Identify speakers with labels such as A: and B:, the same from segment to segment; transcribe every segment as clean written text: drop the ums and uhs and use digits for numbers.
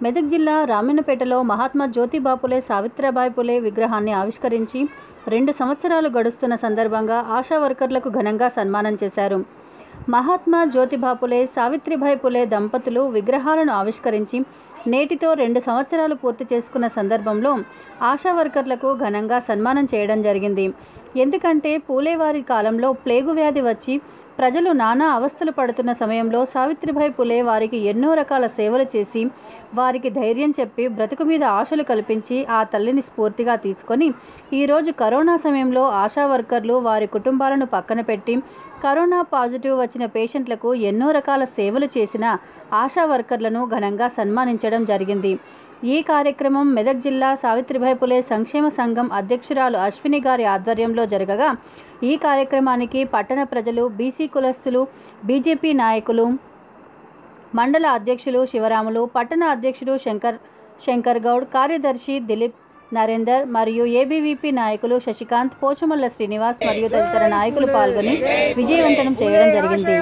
A: మెదక్ జిల్లా రామన్నపేటలో మహాత్మా జ్యోతిబా పులే సావిత్రిబాయి పులే విగ్రహాన్ని ఆవిష్కరించి 2 సంవత్సరాలు గడుస్తున్న సందర్భంగా ఆశా వర్కర్లకు ఘనంగా సన్మానం చేశారు. మహాత్మా జ్యోతిబా పులే సావిత్రిబాయి పులే దంపతులు విగ్రహాలను ఆవిష్కరించి నేటితో 2 సంవత్సరాలు పూర్తి చేసుకున్న సందర్భంలో ఆశా వర్కర్లకు ఘనంగా సన్మానం చేయడం జరిగింది. ఎందుకంటే పూలే వారి కాలంలో ప్లేగు వ్యాధి వచ్చి ప్రజలు నానా అవస్థలు పడుతున్న సమయంలో సావిత్రిబాయి పులే వారికి ఎన్నో రకాల సేవలు చేసి వారికి ధైర్యం చెప్పి బ్రతుకు మీద ఆశలు కల్పించి ఆ తల్లిని స్ఫూర్తిగా తీసుకొని ఈరోజు కరోనా సమయంలో ఆశా వర్కర్లు వారి కుటుంబాలను పక్కన పెట్టి కరోనా పాజిటివ్ వచ్చిన పేషెంట్లకు ఎన్నో రకాల సేవలు చేసిన ఆశా వర్కర్లను ఘనంగా సన్మానించడం జరిగింది. ఈ కార్యక్రమం మెదక్ జిల్లా సావిత్రిబాయి పులే సంక్షేమ సంఘం అధ్యక్షురాలు అశ్విని గారి ఆధ్వర్యంలో జరగగా ఈ కార్యక్రమానికి పట్టణ ప్రజలు, బీసీ కులస్తులు, బీజేపీ నాయకులు, మండల అధ్యక్షులు శివరాములు, పట్టణ అధ్యక్షుడు శంకర్ గౌడ్, కార్యదర్శి దిలీప్ నరేందర్ మరియు ఏబీవీపీ నాయకులు శశికాంత్, పోచమల్ల శ్రీనివాస్ మరియు తదితర నాయకులు పాల్గొని విజయవంతం చేయడం జరిగింది.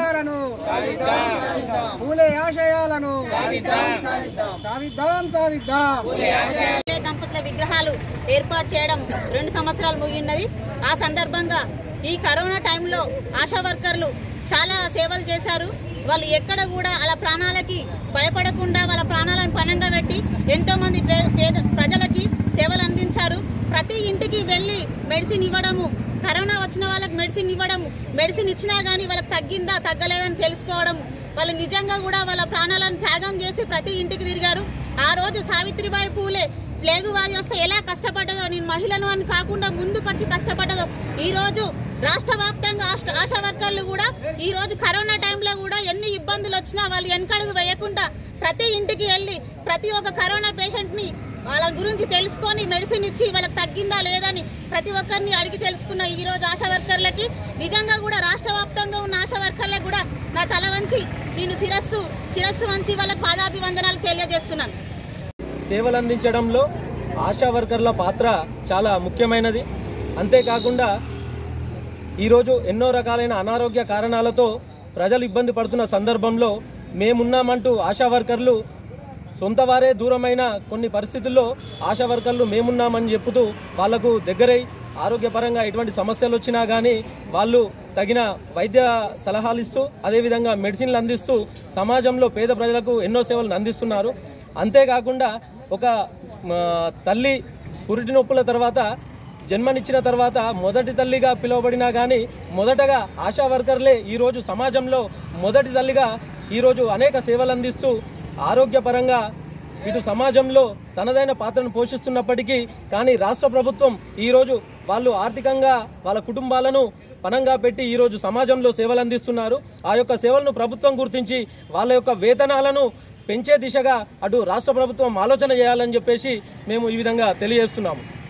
B: దంపతుల విగ్రహాలు ఏర్పాటు చేయడం 2 సంవత్సరాలు ముగిన్నది. ఆ సందర్భంగా ఈ కరోనా టైంలో ఆశా వర్కర్లు చాలా సేవలు చేశారు. వాళ్ళు ఎక్కడ కూడా అలా ప్రాణాలకి భయపడకుండా వాళ్ళ ప్రాణాలను పణంగా పెట్టి ఎంతోమంది ప్రజలకి సేవలు అందించారు. ప్రతి ఇంటికి వెళ్ళి మెడిసిన్ ఇవ్వడము, కరోనా వచ్చిన వాళ్ళకి మెడిసిన్ ఇవ్వడము, మెడిసిన్ ఇచ్చినా కానీ వాళ్ళకి తగ్గిందా తగ్గలేదని తెలుసుకోవడం, వాళ్ళు నిజంగా కూడా వాళ్ళ ప్రాణాలను త్యాగం చేసి ప్రతి ఇంటికి తిరిగారు. ఆ రోజు సావిత్రిబాయి పూలే ప్లేగు వ్యాధి వస్తే ఎలా కష్టపడ్డదో, నేను మహిళను అని కాకుండా ముందుకొచ్చి కష్టపడ్డదో, ఈరోజు రాష్ట్ర వ్యాప్తంగా ఆశా వర్కర్లు కూడా ఈరోజు కరోనా టైంలో కూడా ఎన్ని ఇబ్బందులు వచ్చినా వాళ్ళు వెనకడుగు వేయకుండా ప్రతి ఇంటికి వెళ్ళి ప్రతి ఒక్క కరోనా పేషెంట్ని వాళ్ళ గురించి తెలుసుకొని మెడిసిన్ ఇచ్చి వాళ్ళకి తగ్గిందా లేదని ప్రతి ఒక్కరిని అడిగి తెలుసుకున్న ఈరోజు ఆశా వర్కర్లకి నిజంగా కూడా రాష్ట్ర వ్యాప్తంగా ఉన్న ఆశా వర్కర్లకు కూడా నా తల వంచి నేను శిరస్సు వంచి వాళ్ళకి పాదాభివందనాలు తెలియజేస్తున్నాను.
C: సేవలు అందించడంలో ఆశా వర్కర్ల పాత్ర చాలా ముఖ్యమైనది. అంతేకాకుండా ఈరోజు ఎన్నో రకాలైన అనారోగ్య కారణాలతో ప్రజలు ఇబ్బంది పడుతున్న సందర్భంలో మేమున్నామంటూ ఆశా వర్కర్లు సొంత వారే దూరమైన కొన్ని పరిస్థితుల్లో ఆశా వర్కర్లు మేమున్నామని చెప్పుతూ వాళ్లకు దగ్గరై ఆరోగ్యపరంగా ఎటువంటి సమస్యలు వచ్చినా కానీ వాళ్ళు తగిన వైద్య సలహాలు ఇస్తూ అదేవిధంగా మెడిసిన్లు అందిస్తూ సమాజంలో పేద ప్రజలకు ఎన్నో సేవలను అందిస్తున్నారు. అంతేకాకుండా ఒక తల్లి పురిటి నొప్పుల తర్వాత జన్మనిచ్చిన తర్వాత మొదటి తల్లిగా పిలువబడినా కానీ మొదటగా ఆశా వర్కర్లే ఈరోజు సమాజంలో మొదటి తల్లిగా ఈరోజు అనేక సేవలు అందిస్తూ ఆరోగ్యపరంగా ఇటు సమాజంలో తనదైన పాత్రను పోషిస్తున్నప్పటికీ కానీ రాష్ట్ర ప్రభుత్వం ఈరోజు వాళ్ళు ఆర్థికంగా వాళ్ళ కుటుంబాలను పణంగా పెట్టి ఈరోజు సమాజంలో సేవలు అందిస్తున్నారు. ఆ యొక్క సేవలను ప్రభుత్వం గుర్తించి వాళ్ళ యొక్క వేతనాలను పెంచే దిశగా అటు రాష్ట్ర ప్రభుత్వం ఆలోచన చేయాలని చెప్పేసి మేము ఈ విధంగా తెలియజేస్తున్నాము.